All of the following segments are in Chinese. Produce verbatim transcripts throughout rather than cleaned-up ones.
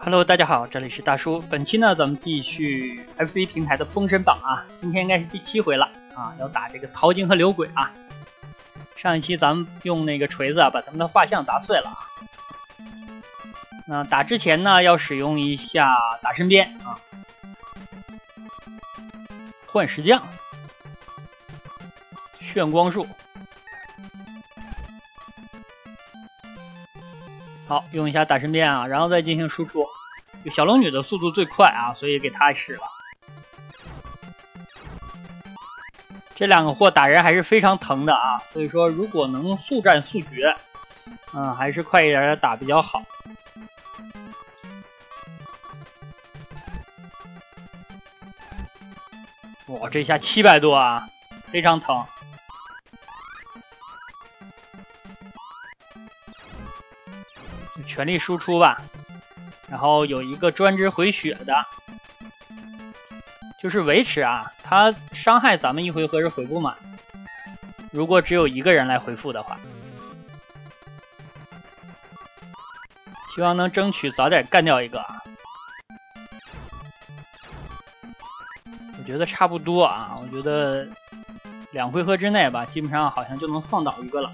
Hello， 大家好，这里是大叔。本期呢，咱们继续 F C 平台的封神榜啊，今天应该是第七回了啊，要打这个淘金和刘鬼啊。上一期咱们用那个锤子啊，把他们的画像砸碎了啊。那打之前呢，要使用一下打身边啊，幻石匠、炫光术。好，用一下打身边啊，然后再进行输出。小龙女的速度最快啊，所以给她使了。这两个货打人还是非常疼的啊，所以说如果能速战速决，嗯，还是快一点的打比较好。哇，这下七百多啊，非常疼。全力输出吧，然后有一个专职回血的，就是维持啊，他伤害咱们一回合是回不满，如果只有一个人来回复的话，希望能争取早点干掉一个啊。我觉得差不多啊，我觉得两回合之内吧，基本上好像就能放倒一个了。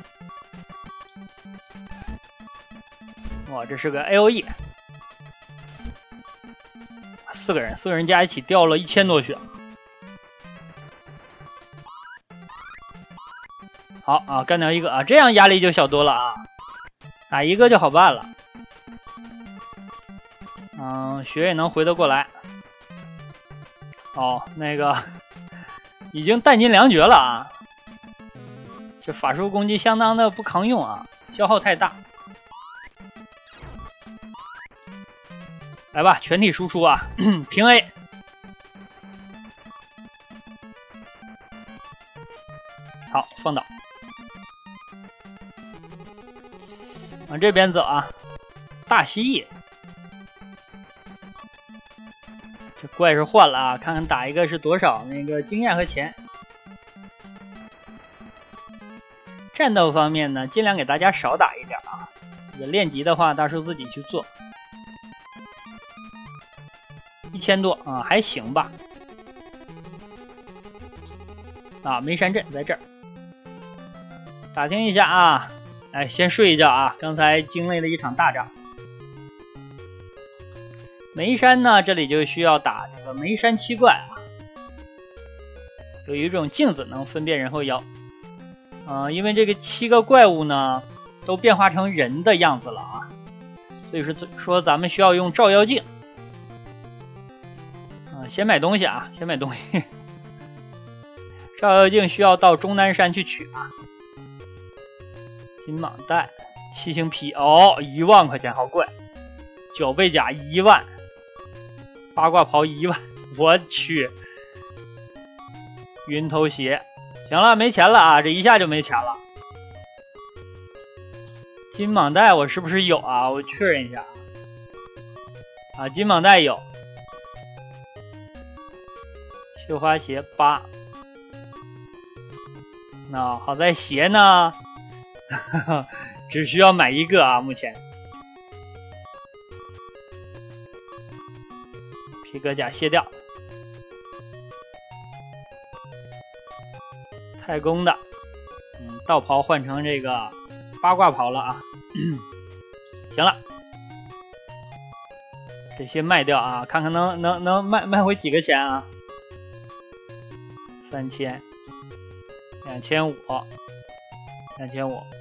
哇，这是个 A O E， 四个人，四个人加一起掉了一千多血。好啊，干掉一个啊，这样压力就小多了啊，打一个就好办了。嗯，血也能回得过来。哦，那个已经弹尽粮绝了啊，这法术攻击相当的不抗用啊，消耗太大。来吧，全体输出啊，平 A。好，放倒。往这边走啊，大蜥蜴。这怪是换了啊，看看打一个是多少那个经验和钱。战斗方面呢，尽量给大家少打一点啊。这个练级的话，大叔自己去做。一千多啊，还行吧。啊，梅山镇在这儿，打听一下啊。哎，先睡一觉啊，刚才经历了一场大仗。梅山呢，这里就需要打这个梅山七怪啊。有一种镜子能分辨人和妖，嗯、呃，因为这个七个怪物呢都变化成人的样子了啊，所以说说咱们需要用照妖镜。先买东西啊，先买东西。照妖镜需要到终南山去取啊。金蟒带、七星皮哦，一万块钱，好贵。脚背甲一万，八卦袍一万，我去。云头鞋，行了，没钱了啊，这一下就没钱了。金蟒带我是不是有啊？我确认一下啊，金蟒带有。绣花鞋八，那好在鞋呢，呵呵，只需要买一个啊。目前皮革甲卸掉，太公的，嗯，道袍换成这个八卦袍了啊。行了，这些卖掉啊，看看能能能卖卖回几个钱啊。三千，两千五，两千五，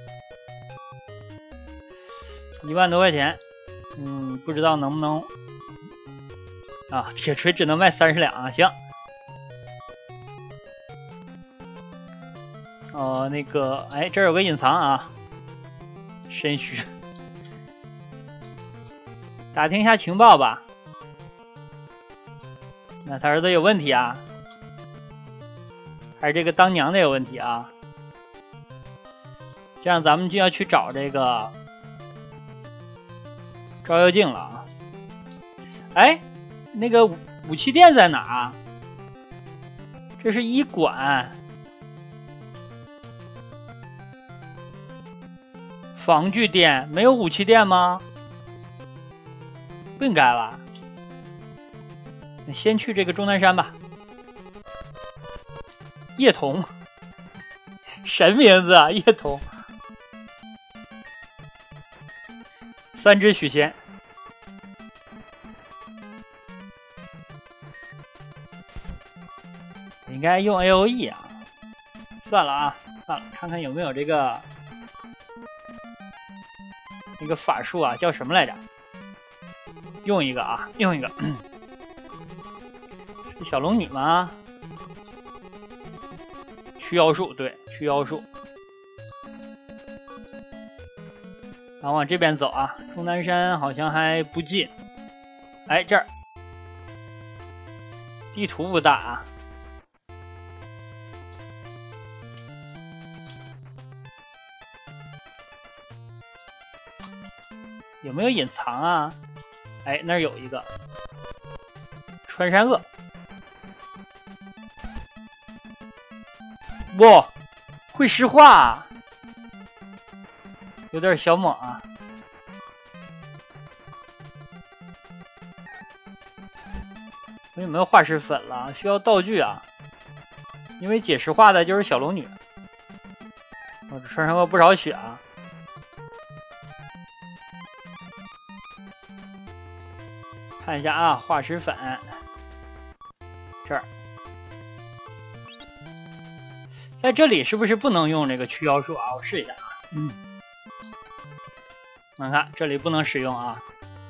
一万多块钱，嗯，不知道能不能啊？铁锤只能卖三十两啊，行。哦，那个，哎，这儿有个隐藏啊，身躯，打听一下情报吧。那他儿子有问题啊？还是这个当娘的有问题啊？这样咱们就要去找这个照妖镜了啊！哎，那个武器店在哪啊？这是医馆，防具店没有武器店吗？ 不应该吧？先去这个终南山吧。叶童，神名字啊，叶童。三只许仙。应该用 A O E 啊。算了啊，算了，看看有没有这个那个法术啊，叫什么来着？用一个啊，用一个。是小龙女吗？驱妖术，对，驱妖术。然后往这边走啊，终南山好像还不近。哎，这儿地图不大啊。有没有隐藏啊？哎，那儿有一个穿山鳄。哇，会石化，有点小猛啊。我有没有化石粉了？需要道具啊，因为解石化的就是小龙女。我这穿山鳄不少血啊。看一下啊，化石粉这儿，在这里是不是不能用这个驱妖术啊？我试一下啊。嗯，看看这里不能使用啊。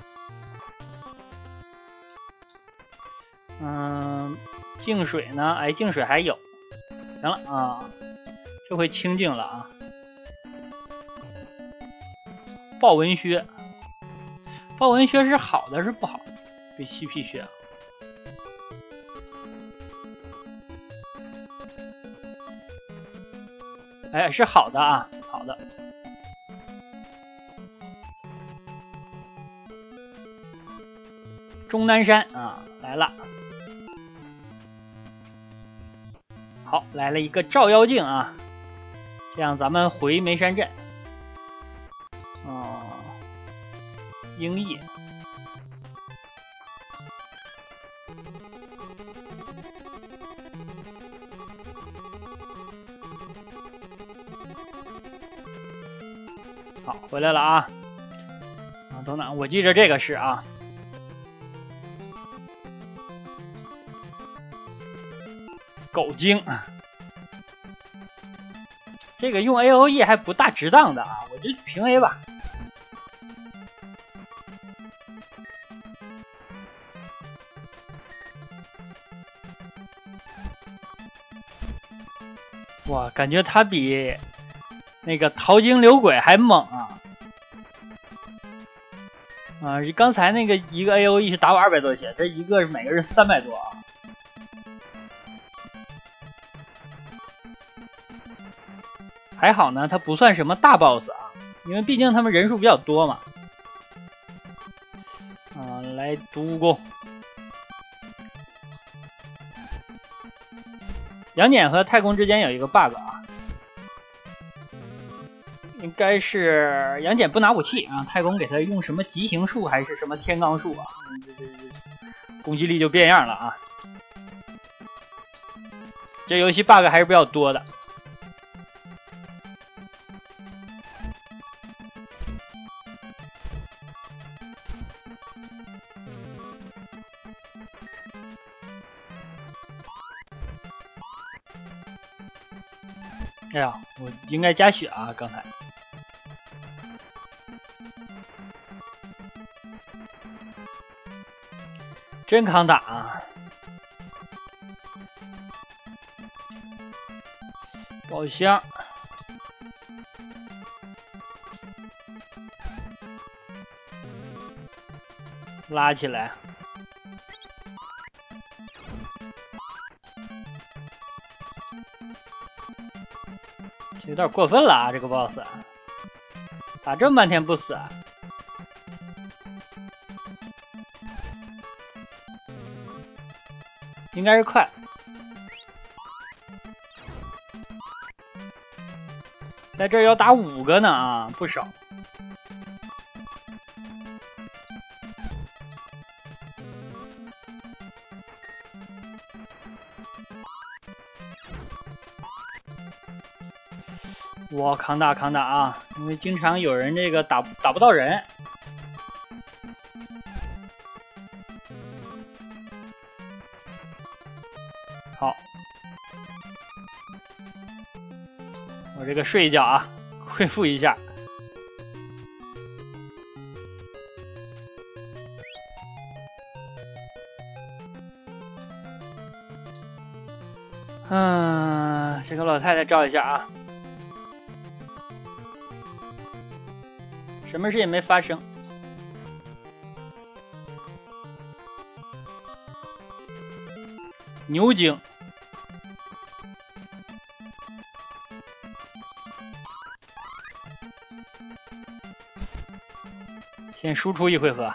嗯，净水呢？哎，净水还有。行了啊，这回清净了啊。豹纹靴，豹纹靴是好的是不好？对 C P 血。哎，是好的啊，好的。终南山啊，来了。好，来了一个照妖镜啊，这样咱们回梅山镇。哦，鹰翼。好，回来了啊！啊，等等，我记着这个是啊，狗精，这个用 A O E 还不大值当的啊，我就平 A 吧。哇，感觉他比那个淘金流鬼还猛啊！啊，刚才那个一个 A O E 是打我二百多血，这一个是每个人三百多啊。还好呢，他不算什么大 boss 啊，因为毕竟他们人数比较多嘛。啊，来独攻。杨戬和太公之间有一个 bug 啊。应该是杨戬不拿武器啊，太公给他用什么极行术还是什么天罡术啊，这这这攻击力就变样了啊。这游戏 bug 还是比较多的。哎呀，我应该加血啊，刚才。真抗打啊！宝箱，拉起来。有点过分了啊，这个 boss 打这么半天不死啊？应该是快，在这儿要打五个呢啊，不少。 我扛打扛打啊！因为经常有人这个打打不到人。好，我这个睡一觉啊，恢复一下。嗯，这个老太太照一下啊。什么事也没发生。牛精，先输出一回合。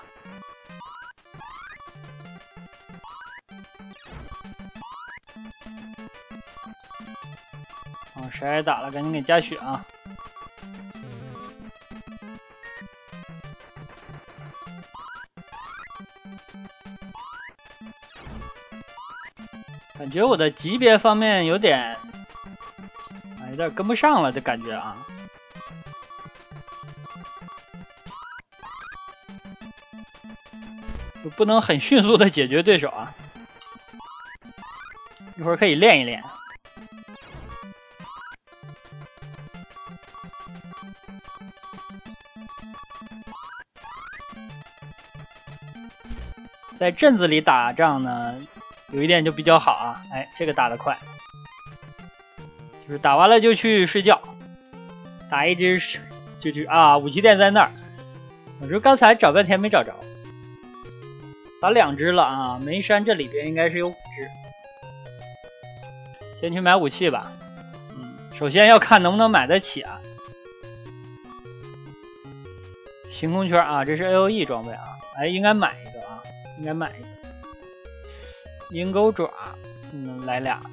好，谁挨打了？赶紧给加血啊！感觉我的级别方面有点，啊，有点跟不上了的感觉啊。就不能很迅速的解决对手啊。一会儿可以练一练。在镇子里打仗呢，有一点就比较好啊，哎，这个打得快，就是打完了就去睡觉，打一只就去啊，武器店在那儿，我说刚才找半天没找着，打两只了啊，梅山这里边应该是有五只，先去买武器吧，嗯，首先要看能不能买得起啊，星空圈啊，这是 A O E 装备啊，哎，应该买一个啊，应该买一个。鹰钩爪，嗯，来俩，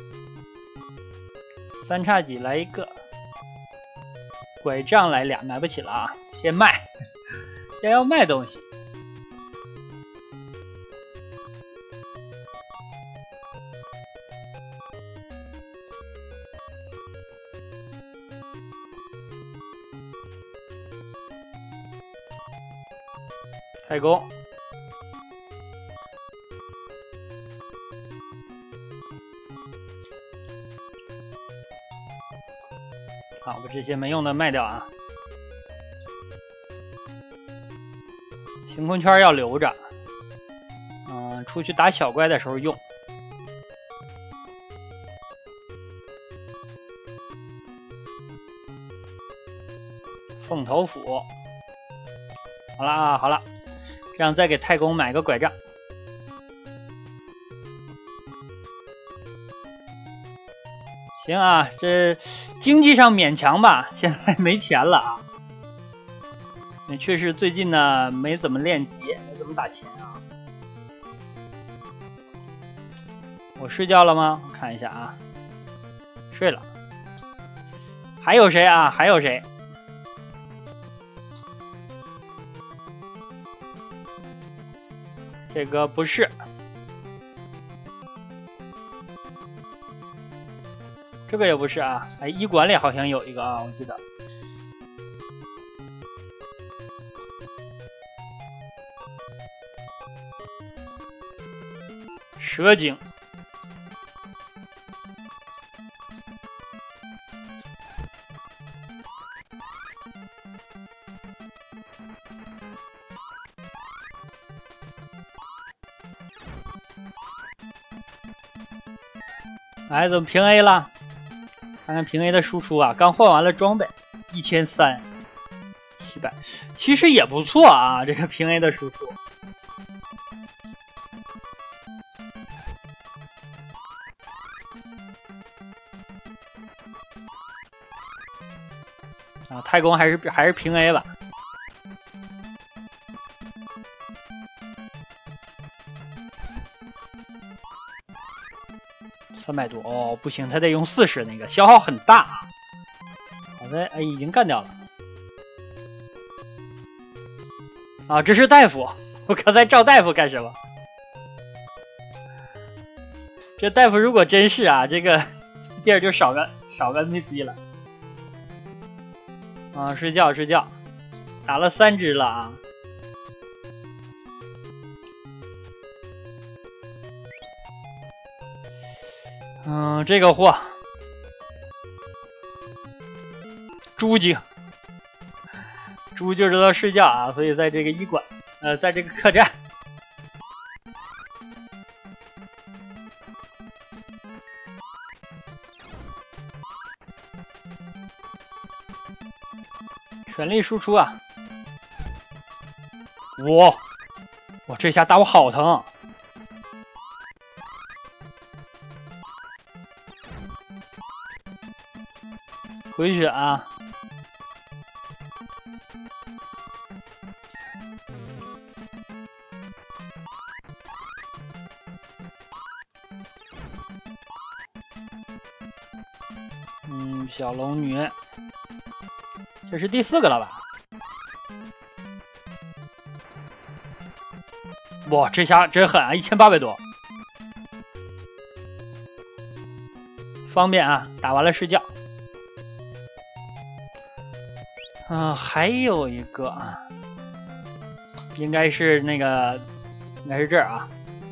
三叉戟来一个，拐杖来俩，买不起了啊，先卖，先要卖东西。开工。好，把这些没用的卖掉啊。星空圈要留着，嗯、呃，出去打小怪的时候用。凤头斧，好了啊，好了，这样再给太公买个拐杖。行啊，这经济上勉强吧，现在没钱了啊。也确实最近呢没怎么练级，没怎么打钱啊。我睡觉了吗？我看一下啊，睡了。还有谁啊？还有谁？这个不是。这个也不是啊，哎，医馆里好像有一个啊，我记得。蛇精，哎，怎么平 A 了？看看平 A 的输出啊，刚换完了装备，一千三，七百，其实也不错啊，这个平 A 的输出。啊，太公还是还是平 A 吧。三百多哦，不行，他得用四十，那个消耗很大啊。好的，哎，已经干掉了。啊，这是大夫，我刚才照大夫干什么？这大夫如果真是啊，这个地儿就少个少个 N P C 了。 啊，睡觉睡觉，打了三只了啊。嗯，这个货，猪精，猪就知道睡觉啊，所以在这个医馆，呃，在这个客栈。全力输出啊！哇，哇，这下打我好疼！回血啊！嗯，小龙女。这是第四个了吧？哇，这下真狠啊！一千八百多，方便啊！打完了睡觉。嗯、呃，还有一个，应该是那个，应该是这儿啊。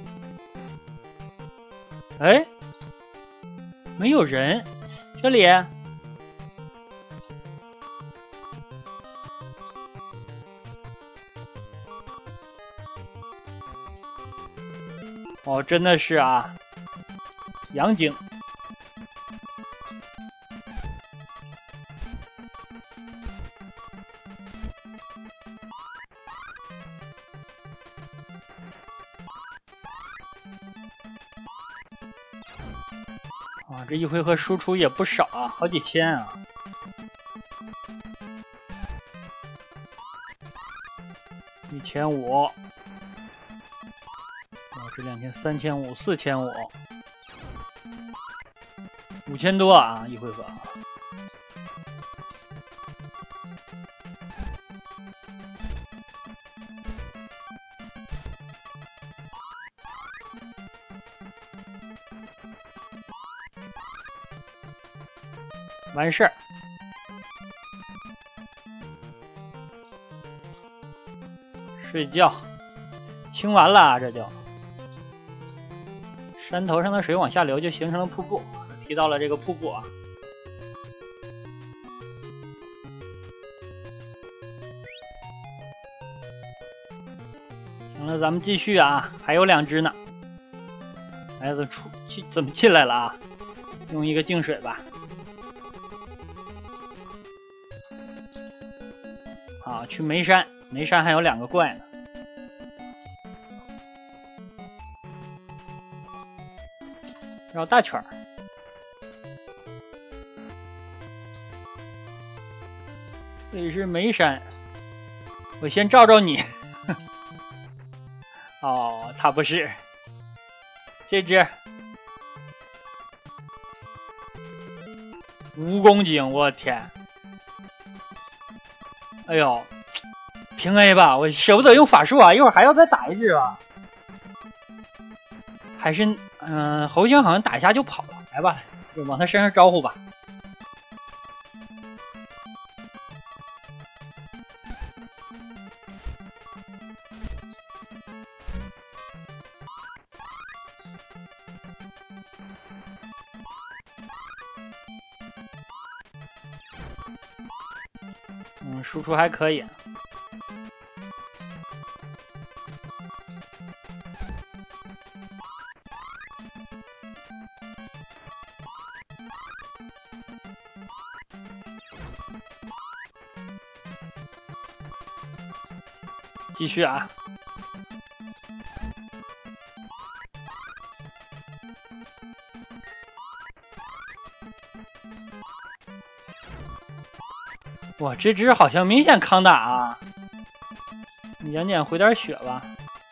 哎，没有人，这里。哦，真的是啊，阳精。啊，这一回合输出也不少啊，好几千啊。一千五。这两千、三千五、四千五、五千多啊！一回合，完事儿。睡觉，清完了，这就。山头上的水往下流，就形成了瀑布。提到了这个瀑布啊，行了，咱们继续啊，还有两只呢。孩子出进怎么进来了啊？用一个净水吧。啊，去眉山，眉山还有两个怪呢。绕大圈儿，这里是眉山，我先照照你。哦，他不是，这只蜈蚣精，我天！哎呦，平 A 吧，我舍不得用法术啊，一会儿还要再打一只吧。还是嗯、呃，猴精好像打一下就跑了，来吧，就往他身上招呼吧。嗯，输出还可以。继续啊！哇，这只好像明显抗打啊！你赶紧回点血吧。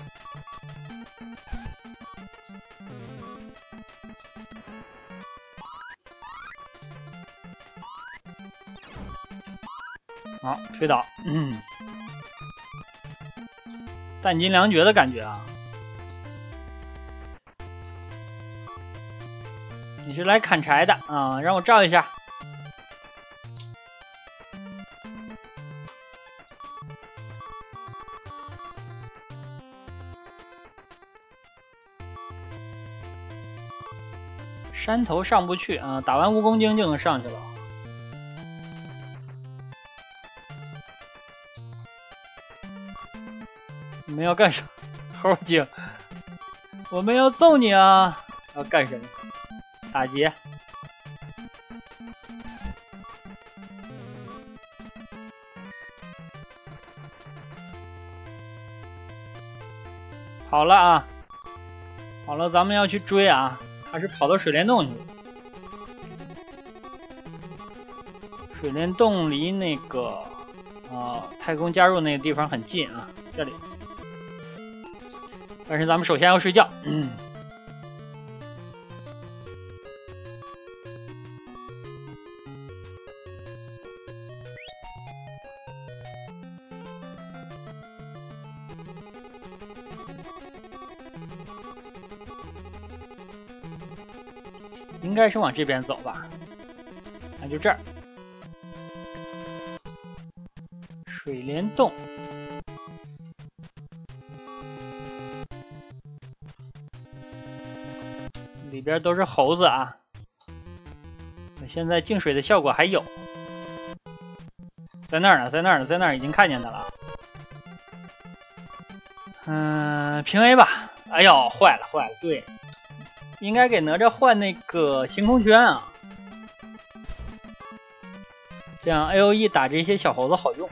好，推倒，嗯。弹尽粮绝的感觉啊！你是来砍柴的啊？让我照一下。 山头上不去啊，打完蜈蚣精就能上去了。你们要干什么？猴精，我们要揍你啊！要干什么？打劫！好了啊，好了，咱们要去追啊！他是跑到水帘洞去了。水帘洞离那个呃太空加入那个地方很近啊，这里。但是咱们首先要睡觉。嗯。应该是往这边走吧，那就这儿。水帘洞，里边都是猴子啊。现在净水的效果还有，在那儿呢，在那儿呢，在那儿已经看见它了。嗯，平 A 吧。哎呦，坏了坏了，对。应该给哪吒换那个行空圈啊，这样 A O E 打这些小猴子好用。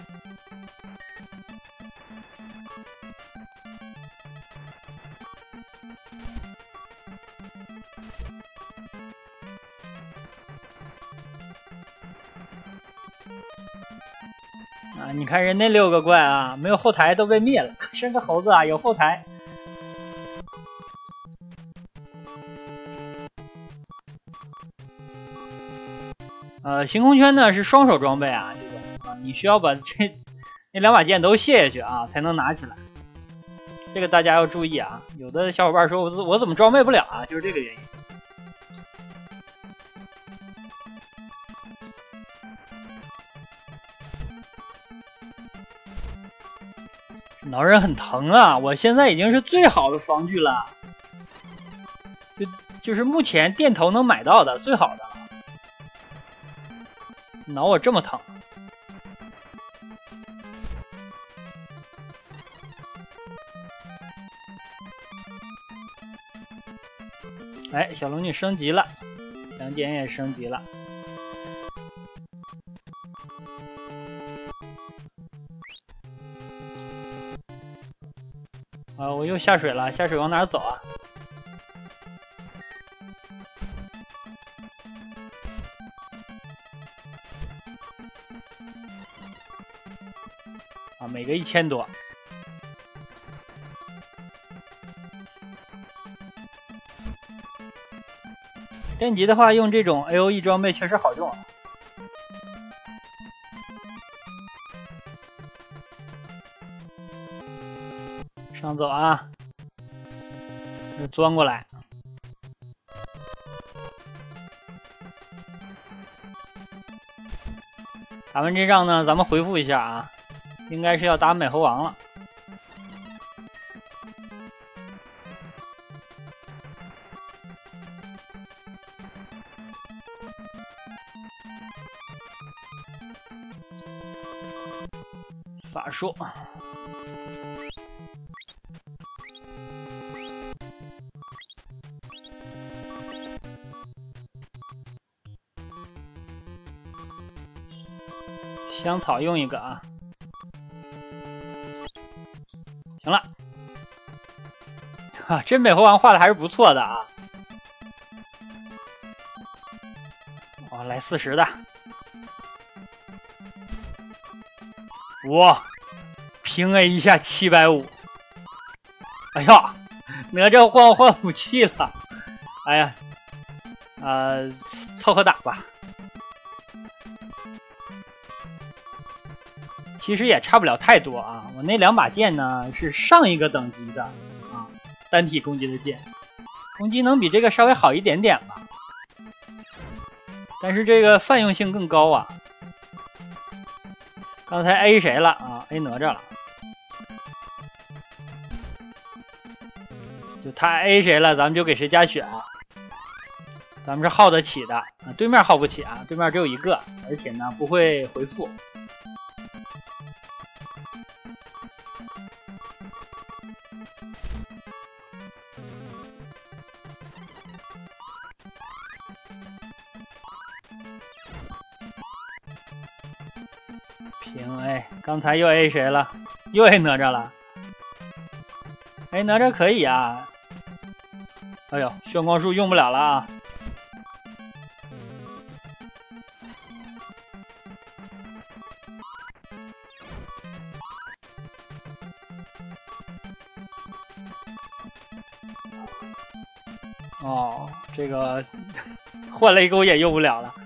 啊，你看人那六个怪啊，没有后台都被灭了，生个猴子啊，有后台。呃，行空圈呢是双手装备啊，这个啊，你需要把这那两把剑都卸下去啊，才能拿起来。这个大家要注意啊，有的小伙伴说我我怎么装备不了啊，就是这个原因。挠人很疼啊，我现在已经是最好的防具了，就就是目前店头能买到的最好的了。挠我这么疼，哎，小龙女升级了，两点也升级了。啊，我又下水了，下水往哪走啊？啊，每个一千多。电级的话，用这种 A O E 装备确实好用啊。上走啊，就钻过来。打完这仗呢，咱们回复一下啊，应该是要打美猴王了。法术。香草用一个啊，行了，哈，这美猴王画的还是不错的啊。哦，来四十的，哇，平 A 一下七百五，哎呀，哪吒换换武器了，哎呀，呃，凑合打吧。其实也差不了太多啊，我那两把剑呢是上一个等级的啊，单体攻击的剑，攻击能比这个稍微好一点点吧，但是这个泛用性更高啊。刚才 A 谁了啊 ？A 哪吒了，就他 A 谁了，咱们就给谁加血啊。 咱们是耗得起的啊，对面耗不起啊，对面只有一个，而且呢不会回复。平 A， 刚才又 A 谁了？又 A 哪吒了？哎，哪吒可以啊！哎呦，炫光术用不了了啊！哦，这个换雷勾也用不了了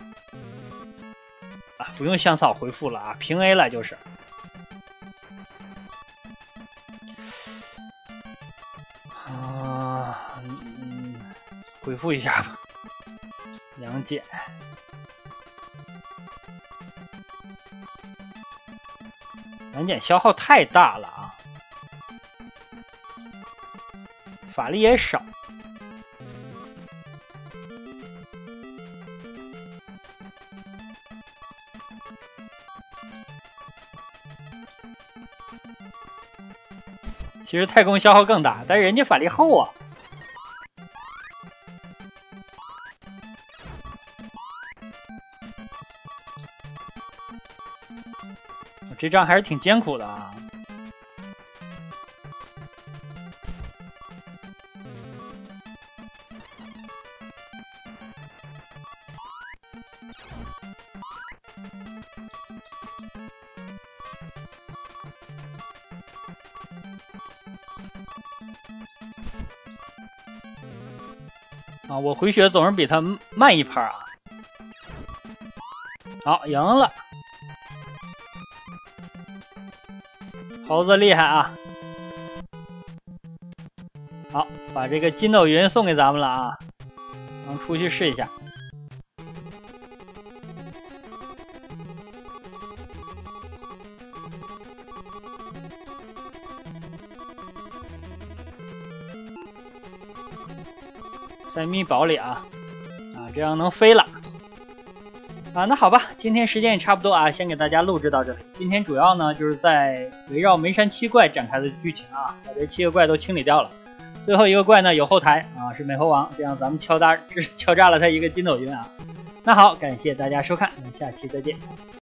啊！不用香草回复了啊，平 A 了就是。啊，嗯，回复一下吧，杨戬。杨戬消耗太大了啊，法力也少。其实太空消耗更大，但是人家法力厚啊。这仗还是挺艰苦的啊。啊，我回血总是比他慢一拍啊。好，赢了。猴子厉害啊！好，把这个筋斗云送给咱们了啊，咱们出去试一下。在秘宝里啊，啊，这样能飞了。啊，那好吧，今天时间也差不多啊，先给大家录制到这里。今天主要呢就是在围绕梅山七怪展开的剧情啊，把这七个怪都清理掉了。最后一个怪呢有后台啊，是美猴王，这样咱们敲诈敲诈了他一个筋斗云啊。那好，感谢大家收看，我们下期再见。